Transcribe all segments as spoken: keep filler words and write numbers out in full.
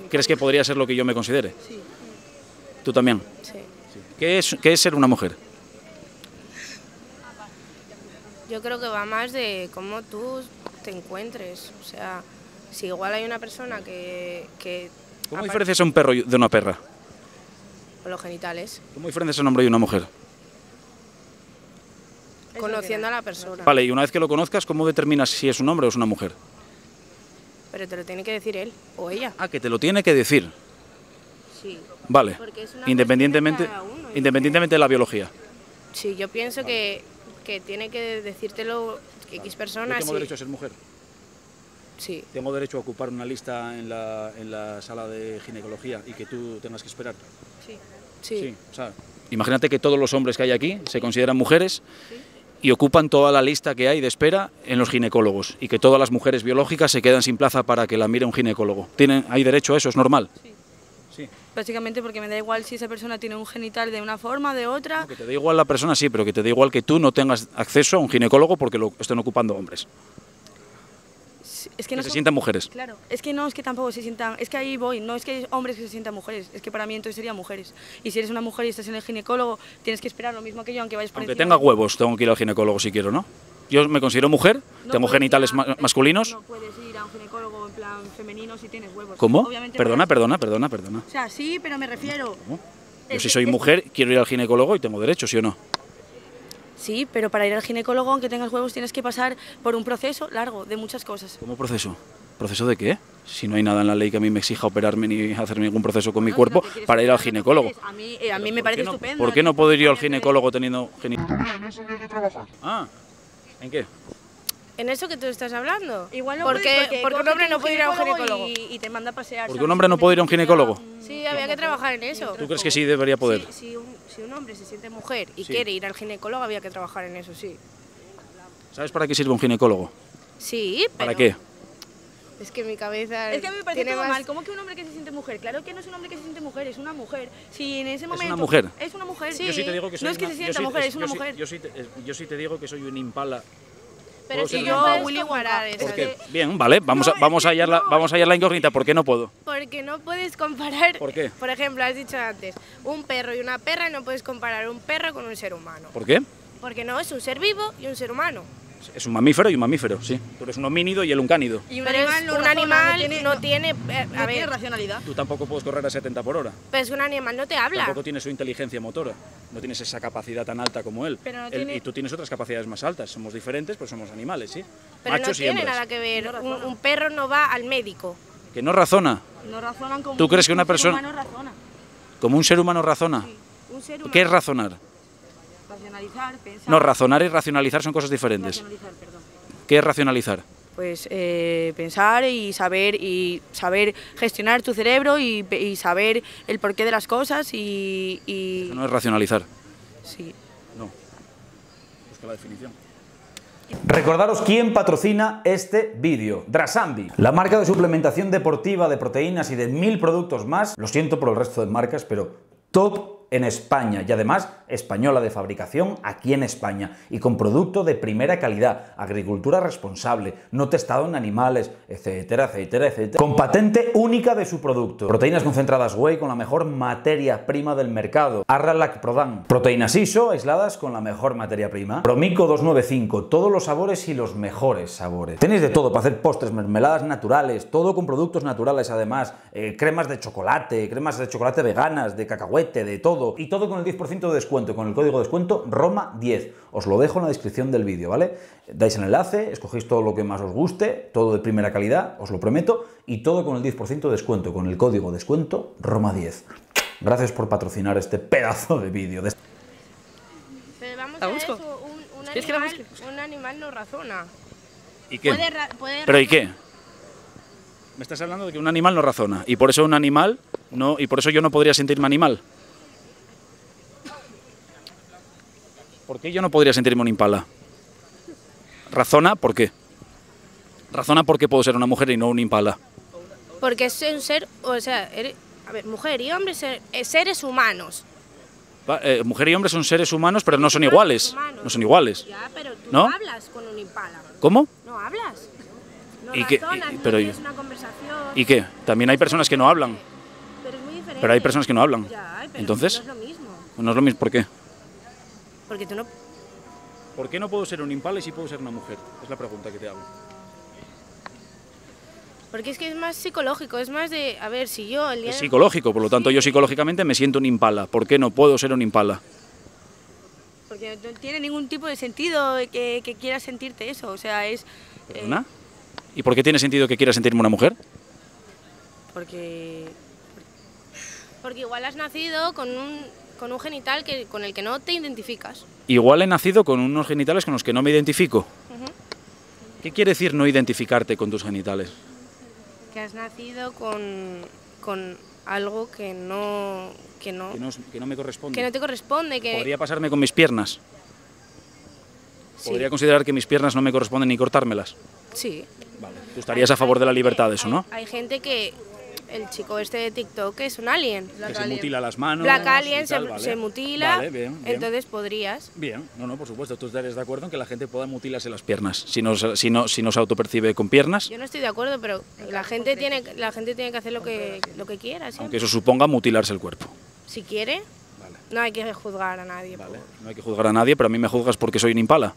¿Crees que podría ser lo que yo me considere? Sí. ¿Tú también? Sí. Sí. ¿Qué es, qué es ser una mujer? Yo creo que va más de cómo tú te encuentres. O sea, si igual hay una persona que... que ¿Cómo diferencias a un perro de una perra? Con los genitales. ¿Cómo diferencias a un hombre y una mujer? Conociendo a la persona. Vale, y una vez que lo conozcas, ¿cómo determinas si es un hombre o es una mujer? Pero te lo tiene que decir él o ella. Ah, que te lo tiene que decir. Sí. Vale, Porque es una independientemente, cuestión de cada uno, independientemente de la biología. Sí, yo pienso que, que tiene que decírtelo que X Yo personas. tengo Sí. derecho a ser mujer. Sí. Tengo derecho a ocupar una lista en la, en la sala de ginecología y que tú tengas que esperar. Sí. Sí. Sí, o sea, imagínate que todos los hombres que hay aquí se consideran mujeres y ocupan toda la lista que hay de espera en los ginecólogos y que todas las mujeres biológicas se quedan sin plaza para que la mire un ginecólogo. ¿Tienen, ¿Hay derecho a eso? ¿Es normal? Sí. Sí. Básicamente porque me da igual si esa persona tiene un genital de una forma, de otra. No, que te da igual la persona, sí, pero que te da igual que tú no tengas acceso a un ginecólogo porque lo estén ocupando hombres. Es que Que no se son- sientan mujeres. Claro, es que no, es que tampoco se sientan, es que ahí voy, no es que hay hombres que se sientan mujeres, es que para mí entonces serían mujeres. Y si eres una mujer y estás en el ginecólogo, tienes que esperar lo mismo que yo, aunque vayas por Aunque encima. tenga huevos, tengo que ir al ginecólogo si quiero, ¿no? Yo me considero mujer, No tengo puedes genitales ir a- ma- masculinos. No puedes ir a un ginecólogo en plan femenino si tienes huevos. ¿Cómo? Obviamente Perdona, vas- perdona, perdona, perdona. O sea, sí, pero me refiero. ¿Cómo? Yo Es- si soy es- mujer, quiero ir al ginecólogo y tengo derecho, ¿sí o no? Sí, pero para ir al ginecólogo, aunque tengas huevos, tienes que pasar por un proceso largo de muchas cosas. ¿Cómo proceso? ¿Proceso de qué? Si no hay nada en la ley que a mí me exija operarme ni hacer ningún proceso con mi Bueno, cuerpo si no te quieres para ir al operar, no ginecólogo. puedes. A mí, eh, a mí me ¿Por parece qué no- estupendo. ¿Por qué no puedo ir yo al que- ginecólogo teniendo genital? También, eso día de trabajar. Ah, ¿en qué? ¿En eso que tú estás hablando? Igual no porque, puedes, porque un coge hombre tu no puede ir a un ginecólogo. Y, y te manda a pasear. ¿Porque ¿sabes? un hombre no puede ir a un ginecólogo? Sí, había que trabajar en eso. ¿Tú crees que sí debería poder? Si, si, un, si un hombre se siente mujer y Sí. quiere ir al ginecólogo, había que trabajar en eso, sí. ¿Sabes para qué sirve un ginecólogo? Sí, pero... ¿Para qué? Es que mi cabeza Es que a mí me parece tiene todo más... mal. ¿Cómo que un hombre que se siente mujer? Claro que no es un hombre que se siente mujer, es una mujer. Si en ese una momento. mujer. Es una mujer. Sí. Yo sí te digo que soy No es que una- se yo sienta sí- mujer, es una yo sí- mujer. Yo sí, te, es- yo sí te digo que soy un impala. Pero puedo si ser yo un impala. puedes comparar esas... ¿Por qué? Bien, vale, vamos a, vamos a hallar la, vamos a hallar la incógnita. ¿Por qué no puedo? Porque no puedes comparar... ¿Por qué? Por ejemplo, has dicho antes, un perro y una perra, no puedes comparar un perro con un ser humano. ¿Por qué? Porque no, es un ser vivo y un ser humano. Es un mamífero y un mamífero, sí. Tú eres un homínido y él un cánido. Y un Pero animal es- no un razona, animal no tiene, no tiene... eh, no a tiene ver, racionalidad. Tú tampoco puedes correr a setenta por hora. pero es que un animal no te habla. Tampoco tienes su inteligencia motora. No tienes esa capacidad tan alta como él. Pero no Él- tiene- Y tú tienes otras capacidades más altas. Somos diferentes, pero somos animales, ¿sí? Pero no Machos y tiene hembras. nada que ver. No Un, razona. un perro no va al médico. Que no razona. No razonan como. ¿Tú crees que un una ser persona- humano razona. Como un ser humano razona. Un ser humano. ¿Qué es razonar? Racionalizar, pensar. No, razonar y racionalizar son cosas diferentes. Racionalizar, perdón. ¿Qué es racionalizar? Pues eh, pensar y saber y saber gestionar tu cerebro y, y saber el porqué de las cosas y, y Eso no es racionalizar. sí. No. Busca la definición. Recordaros quién patrocina este vídeo. Drasambi, la marca de suplementación deportiva de proteínas y de mil productos más. Lo siento por el resto de marcas, pero top en España y además española de fabricación aquí en España y con producto de primera calidad, agricultura responsable, no testado en animales, etcétera, etcétera, etcétera. Con patente única de su producto. Proteínas concentradas whey con la mejor materia prima del mercado. Arralac Prodan. Proteínas I S O aisladas con la mejor materia prima. Promico doscientos noventa y cinco. Todos los sabores y los mejores sabores. Tenéis de todo para hacer postres, mermeladas naturales, todo con productos naturales además. Eh, cremas de chocolate, cremas de chocolate veganas, de cacahuete, de todo. Y todo con el diez por ciento de descuento, con el código de descuento Roma diez. Os lo dejo en la descripción del vídeo, ¿vale? Dais el enlace, escogéis todo lo que más os guste, todo de primera calidad, os lo prometo, y todo con el diez por ciento de descuento, con el código de descuento Roma diez. Gracias por patrocinar este pedazo de vídeo. De... Pero vamos ¿La a busco? eso, un, un, ¿Quieres que la animal, busque? un animal no razona. ¿Y qué? Puede ra- puede ¿Pero y razonar- qué? Me estás hablando de que un animal no razona, y por eso un animal no, y por eso yo no podría sentirme animal. ¿Por qué yo no podría sentirme un impala? ¿Razona? ¿Por qué? ¿Razona por qué puedo ser una mujer y no un impala? Porque es un ser, o sea, eres- a ver, mujer y hombre, ser- eh, seres humanos. Va, eh, mujer y hombre son seres humanos, pero no son iguales. Humanos. No son iguales. Ya, pero tú ¿No? no hablas con un impala. ¿Cómo? No hablas. No ¿Y qué? razonas, Y- no pero- tienes una conversación. ¿Y qué? También hay personas que no hablan. Pero es muy diferente. Pero hay personas que no hablan. Ya, pero Entonces, no es lo mismo. no es lo mismo. ¿Por qué? Porque tú no... ¿Por qué no puedo ser un impala y sí puedo ser una mujer? Es la pregunta que te hago. Porque es que es más psicológico, es más de... A ver, si yo el día... Es de- psicológico, por lo tanto yo psicológicamente me siento un impala. ¿Por qué no puedo ser un impala? Porque no tiene ningún tipo de sentido que, que quieras sentirte eso, o sea, es... eh, ¿Perdona? ¿Y por qué tiene sentido que quiera sentirme una mujer? porque... Porque igual has nacido con un, con un genital que, con el que no te identificas. Igual he nacido con unos genitales con los que no me identifico. Ujú. ¿Qué quiere decir no identificarte con tus genitales? Que has nacido con, con algo que no, que no, Que no, que no me corresponde. que no te corresponde, que... ¿Podría pasarme con mis piernas? Sí, ¿Podría considerar que mis piernas no me corresponden ni cortármelas? sí. Vale. Tú estarías a favor de la libertad de eso, ¿no? Hay, hay gente que... El chico este de TikTok es un alien. Que se mutila las manos. Black y Alien se, tal, vale. se mutila, Vale, bien, bien. entonces podrías... Bien, no, no, por supuesto. ¿Tú estarías de acuerdo en que la gente pueda mutilarse las piernas si no, si no, si no se autopercibe con piernas? Yo no estoy de acuerdo, pero la gente tiene, la gente tiene que hacer lo que, lo que quiera, siempre. Aunque eso suponga mutilarse el cuerpo. Si quiere, Vale, no hay que juzgar a nadie. vale. por- No hay que juzgar a nadie, pero a mí me juzgas porque soy un impala.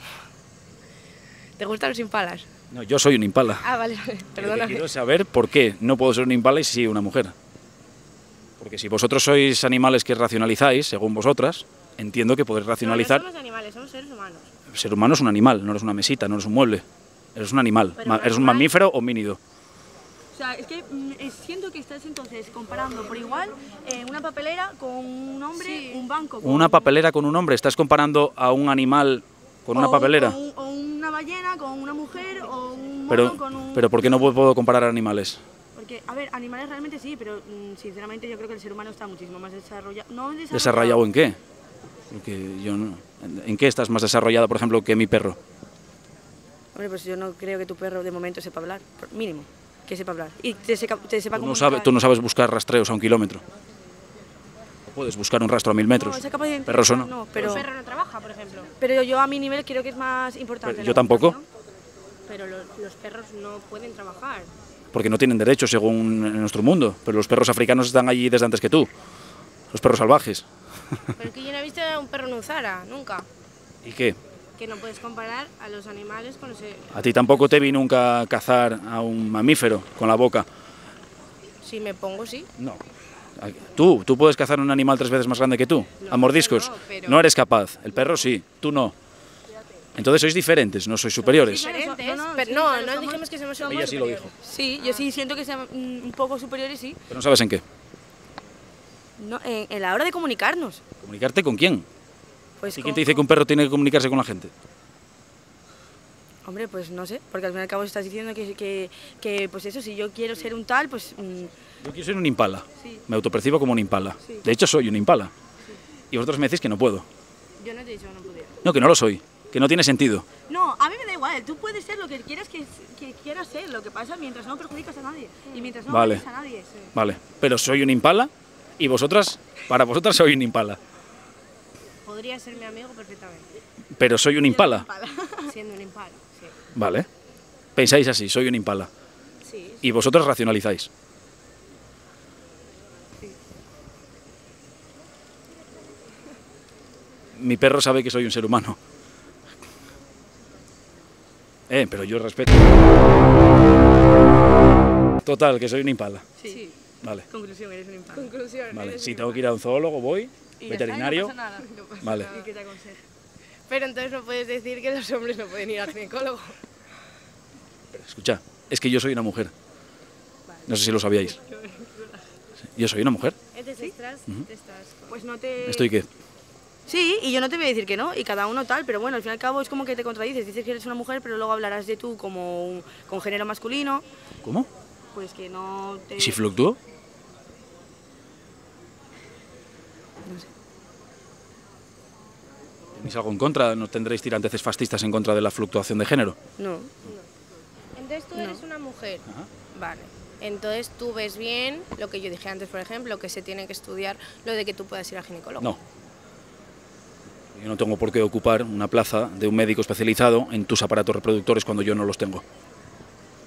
¿Te gustan los impalas? No, yo soy un impala. Ah, vale, vale, Lo que perdóname. quiero saber por qué no puedo ser un impala y sí una mujer. Porque si vosotros sois animales que racionalizáis, según vosotras, entiendo que podéis racionalizar. No somos animales, somos seres humanos. El ser humano es un animal, no eres una mesita, no eres un mueble. Eres un animal. Pero Ma- un eres un animal- mamífero o homínido. O sea, es que mm, eh, siento que estás entonces comparando por igual eh, una papelera con un hombre, un banco con... Una papelera con un hombre. ¿Estás comparando a un animal con una o- papelera? O, un- o una ballena con una mujer o un mono Pero, con un... pero ¿por qué no puedo comparar animales? Porque, a ver, animales realmente sí, pero mm, sinceramente yo creo que el ser humano está muchísimo más desarrollado. No desarrollado. ¿Desarrollado en qué? Porque yo no- ¿En qué estás más desarrollado, por ejemplo, que mi perro? Hombre, pues yo no creo que tu perro de momento sepa hablar, por- mínimo, que sepa hablar. Y te, seca- te sepa Tú no, comunicar. sabes, tú no sabes buscar rastreos a un kilómetro. O puedes buscar un rastro a mil metros. No, esa capacidad de Perros o no. no, pero, Un perro no trabaja, por ejemplo. pero yo a mi nivel creo que es más importante. Pero la yo tampoco. comunicación. Pero lo- los perros no pueden trabajar. Porque no tienen derechos según en nuestro mundo. Pero los perros africanos están allí desde antes que tú. Los perros salvajes. Pero es que yo no he visto a un perro en un Zara, nunca. ¿Y qué? Que no puedes comparar a los animales con los... A ti tampoco te vi nunca cazar a un mamífero con la boca. Si me pongo, sí. No. Tú, tú puedes cazar un animal tres veces más grande que tú, No, a mordiscos. no, pero- No eres capaz. El perro sí, tú no. Entonces sois diferentes, no sois superiores. Diferentes, No, no, pero sí, no, claro, no somos- dijimos que somos Ella sí lo dijo. Sí, yo sí siento que sean mm, un poco superiores, sí. Pero no sabes en qué. No, en, en la hora de comunicarnos. ¿Comunicarte con quién? Pues ¿Y con- quién te dice que un perro tiene que comunicarse con la gente? Hombre, pues no sé, porque al fin y al cabo estás diciendo que, que, que, pues eso, si yo quiero ser un tal, pues... mm, Yo quiero ser un impala. Sí. Me autopercibo como un impala. Sí. De hecho, soy un impala. Y vosotros me decís que no puedo. Yo no te he dicho que no pudiera. No, que no lo soy. Que no tiene sentido. No, a mí me da igual, tú puedes ser lo que quieras que, que quieras ser, lo que pasa mientras no perjudicas a nadie y mientras no Vale. dañes a nadie. Vale. Pero soy un impala y vosotras, para vosotras soy un impala. Podría ser mi amigo perfectamente, Pero soy un impala. siendo un impala. Sí. Vale. Pensáis así, soy un impala. Sí, Y vosotros racionalizáis. Mi perro sabe que soy un ser humano. Eh, pero yo respeto. Total, que soy un impala. Sí. Vale. Conclusión, eres un impala. Conclusión. Vale. eres Si un tengo que ir a un zoólogo, voy. Y ya Veterinario. está, y no pasa nada. Vale. ¿Y qué te aconseja? Pero entonces no puedes decir que los hombres no pueden ir al ginecólogo. Pero escucha, es que yo soy una mujer. No sé si lo sabíais. Yo soy una mujer. Entonces estás, te estás... Pues no te... ¿Estoy qué? Sí, y yo no te voy a decir que no, y cada uno tal, pero bueno, al fin y al cabo es como que te contradices. Dices que eres una mujer, pero luego hablarás de tú como un- con género masculino, ¿Cómo? pues que no te... ¿Y si fluctúo? No sé. ¿Tenéis algo en contra? ¿No tendréis tiranteces fascistas en contra de la fluctuación de género? No. Entonces tú No. eres una mujer. Ajá. Vale. Entonces tú ves bien lo que yo dije antes, por ejemplo, que se tiene que estudiar lo de que tú puedas ir al ginecólogo. No. Yo no tengo por qué ocupar una plaza de un médico especializado en tus aparatos reproductores cuando yo no los tengo.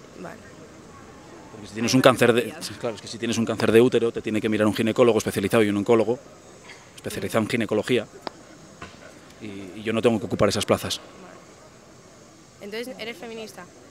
Si tienes un cáncer de, claro, es que si tienes un cáncer de útero te tiene que mirar un ginecólogo especializado y un oncólogo especializado en ginecología y, y yo no tengo que ocupar esas plazas. Entonces, ¿eres feminista?